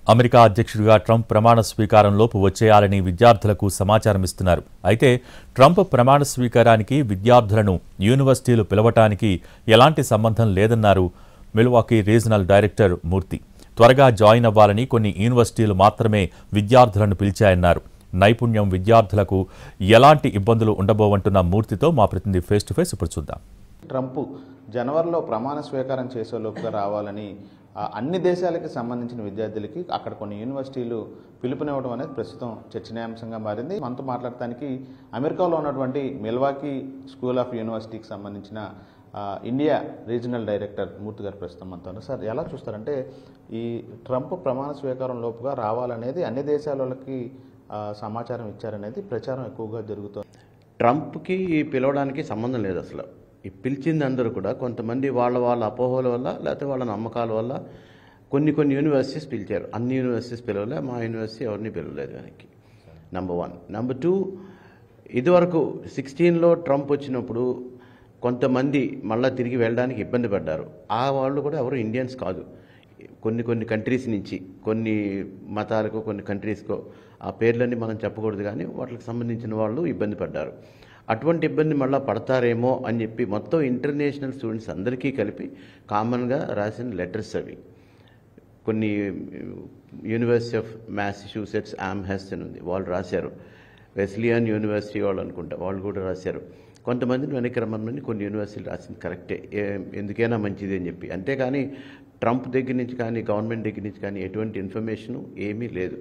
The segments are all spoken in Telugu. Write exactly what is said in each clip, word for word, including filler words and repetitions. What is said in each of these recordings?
అమెరికా అధ్యక్షుడిగా ట్రంప్ ప్రమాణ స్వీకారంలోపు వచ్చేయాలని విద్యార్థులకు సమాచారం ఇస్తున్నారు. అయితే ట్రంప్ ప్రమాణ స్వీకారానికి విద్యార్థులను యూనివర్సిటీలు పిలవటానికి ఎలాంటి సంబంధం లేదన్నారు మిల్వాకీ రీజనల్ డైరెక్టర్ మూర్తి. త్వరగా జాయిన్ అవ్వాలని కొన్ని యూనివర్సిటీలు మాత్రమే విద్యార్థులను పిలిచాయన్నారు. నైపుణ్యం విద్యార్థులకు ఎలాంటి ఇబ్బందులు ఉండబోవంటున్న మూర్తితో మా ప్రతినిధి ఫేస్ టు ఫేస్ ఇప్పుడు చూద్దాం. ట్రంప్ జనవరిలో ప్రమాణ స్వీకారం చేసేలోపుగా రావాలని అన్ని దేశాలకు సంబంధించిన విద్యార్థులకి అక్కడ కొన్ని యూనివర్సిటీలు పిలుపునివ్వడం అనేది ప్రస్తుతం చర్చనీయాంశంగా మారింది. మనతో మాట్లాడటానికి అమెరికాలో ఉన్నటువంటి మిల్వాకీ స్కూల్ ఆఫ్ యూనివర్సిటీకి సంబంధించిన ఇండియా రీజనల్ డైరెక్టర్ మూర్తి గారు ప్రస్తుతం మనతో ఉన్నారు. సార్, ఎలా చూస్తారంటే ఈ ట్రంప్ ప్రమాణ స్వీకారం లోపుగా రావాలనేది అన్ని దేశాల వాళ్ళకి సమాచారం ఇచ్చారనేది ప్రచారం ఎక్కువగా జరుగుతుంది. ట్రంప్కి పిలవడానికి సంబంధం లేదు. అసలు ఈ పిలిచింది అందరూ కూడా కొంతమంది వాళ్ళ వాళ్ళ అపోహల వల్ల లేకపోతే వాళ్ళ నమ్మకాల వల్ల కొన్ని కొన్ని యూనివర్సిటీస్ పిలిచారు. అన్ని యూనివర్సిటీస్ పిలవలే, మా యూనివర్సిటీ ఎవరిని పిలవలేదు వెనక్కి. Number one. నెంబర్ టూ, ఇదివరకు సిక్స్టీన్లో ట్రంప్ వచ్చినప్పుడు కొంతమంది మళ్ళీ తిరిగి వెళ్ళడానికి ఇబ్బంది పడ్డారు. ఆ వాళ్ళు కూడా ఎవరు ఇండియన్స్ కాదు. కొన్ని కొన్ని కంట్రీస్ నుంచి, కొన్ని మతాలకు, కొన్ని కంట్రీస్కో, ఆ పేర్లన్నీ మనం చెప్పకూడదు కానీ వాటికి సంబంధించిన వాళ్ళు ఇబ్బంది పడ్డారు. అటువంటి ఇబ్బంది మళ్ళీ పడతారేమో అని చెప్పి మొత్తం ఇంటర్నేషనల్ స్టూడెంట్స్ అందరికీ కలిపి కామన్గా రాసిన లెటర్స్ అవి. కొన్ని యూనివర్సిటీ ఆఫ్ మ్యాసచ్యూసెట్స్ ఆమ్హెస్ట్ అని ఉంది, వాళ్ళు రాశారు. వెస్లియన్ యూనివర్సిటీ వాళ్ళు అనుకుంటా, వాళ్ళు కూడా రాశారు. కొంతమందిని వెనక్కి రమ్మని కొన్ని యూనివర్సిటీలు రాసింది కరెక్టే, ఎందుకైనా మంచిది అని చెప్పి. అంతేకాని ట్రంప్ దగ్గర నుంచి కానీ గవర్నమెంట్ దగ్గర నుంచి కానీ ఎటువంటి ఇన్ఫర్మేషను ఏమీ లేదు.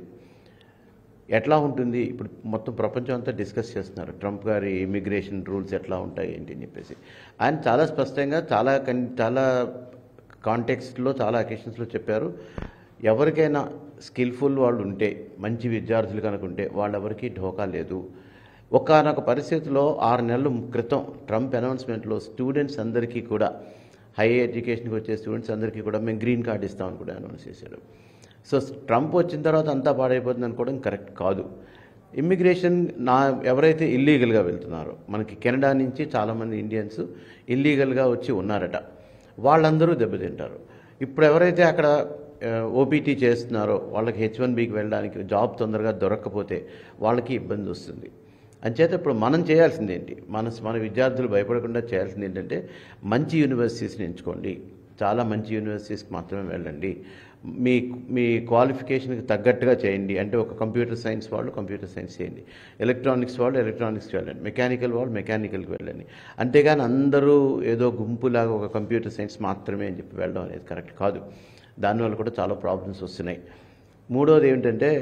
ఎట్లా ఉంటుంది ఇప్పుడు మొత్తం ప్రపంచం అంతా డిస్కస్ చేస్తున్నారు ట్రంప్ గారి ఇమిగ్రేషన్ రూల్స్ ఎట్లా ఉంటాయి ఏంటి అని చెప్పేసి. ఆయన చాలా స్పష్టంగా చాలా చాలా కాంటెక్స్ట్లో చాలా అకేషన్స్లో చెప్పారు, ఎవరికైనా స్కిల్ఫుల్ వాళ్ళు ఉంటే, మంచి విద్యార్థులు కనుకుంటే వాళ్ళెవరికి ఢోకా లేదు. ఒకానొక పరిస్థితిలో ఆరు నెలల క్రితం ట్రంప్ అనౌన్స్మెంట్లో స్టూడెంట్స్ అందరికీ కూడా, హై ఎడ్యుకేషన్కి వచ్చే స్టూడెంట్స్ అందరికీ కూడా మేము గ్రీన్ కార్డ్ ఇస్తామని కూడా అనౌన్స్ చేశారు. సో ట్రంప్ వచ్చిన తర్వాత అంతా పాడైపోతుంది అనుకోవడం కరెక్ట్ కాదు. ఇమ్మిగ్రేషన్ నా ఎవరైతే ఇల్లీగల్గా వెళ్తున్నారో, మనకి కెనడా నుంచి చాలామంది ఇండియన్స్ ఇల్లీగల్గా వచ్చి ఉన్నారట, వాళ్ళందరూ దెబ్బతింటారు. ఇప్పుడు ఎవరైతే అక్కడ ఓపీటీ చేస్తున్నారో వాళ్ళకి హెచ్ వన్ బీకి వెళ్ళడానికి జాబ్ తొందరగా దొరక్కపోతే వాళ్ళకి ఇబ్బంది వస్తుంది. అంచేత ఇప్పుడు మనం చేయాల్సింది ఏంటి, మన మన విద్యార్థులు భయపడకుండా చేయాల్సింది ఏంటంటే మంచి యూనివర్సిటీస్ని ఎంచుకోండి, చాలా మంచి యూనివర్సిటీస్కి మాత్రమే వెళ్ళండి, మీ మీ క్వాలిఫికేషన్కి తగ్గట్టుగా చేయండి. అంటే ఒక కంప్యూటర్ సైన్స్ వాళ్ళు కంప్యూటర్ సైన్స్ చేయండి, ఎలక్ట్రానిక్స్ వాళ్ళు ఎలక్ట్రానిక్స్కి వెళ్ళండి, మెకానికల్ వాళ్ళు మెకానికల్కి వెళ్ళండి. అంతేగాని అందరూ ఏదో గుంపులాగా ఒక కంప్యూటర్ సైన్స్ మాత్రమే అని చెప్పి వెళ్ళడం అనేది కరెక్ట్ కాదు. దానివల్ల కూడా చాలా ప్రాబ్లమ్స్ వస్తున్నాయి. మూడోది ఏమిటంటే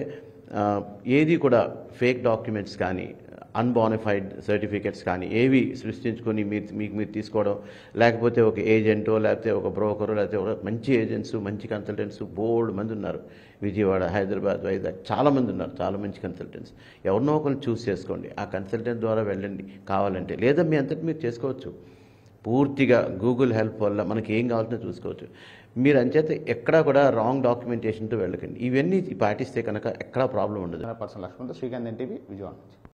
ఏది కూడా ఫేక్ డాక్యుమెంట్స్ కానీ అన్బానిఫైడ్ సర్టిఫికెట్స్ కానీ ఏవి సృష్టించుకొని మీరు మీకు మీరు తీసుకోవడం, లేకపోతే ఒక ఏజెంటో లేకపోతే ఒక బ్రోకరో లేకపోతే ఒక మంచి ఏజెంట్స్ మంచి కన్సల్టెంట్స్ బోల్డ్ మంది ఉన్నారు. విజయవాడ, హైదరాబాద్, వైజాగ్ చాలామంది ఉన్నారు, చాలా మంచి కన్సల్టెంట్స్. ఎవరినో ఒకరిని చూస్ చేసుకోండి, ఆ కన్సల్టెంట్ ద్వారా వెళ్ళండి కావాలంటే. లేదా మీ అంతటి మీరు చేసుకోవచ్చు, పూర్తిగా గూగుల్ హెల్ప్ వల్ల మనకి ఏం కావాల్సిందో చూసుకోవచ్చు. మీరు అంచేత ఎక్కడా కూడా రాంగ్ డాక్యుమెంటేషన్తో వెళ్ళకండి. ఇవన్నీ పాటిస్తే కనుక ఎక్కడా ప్రాబ్లం ఉండదు. Personal Lakshman, Srikanth NTV, Vijayawada.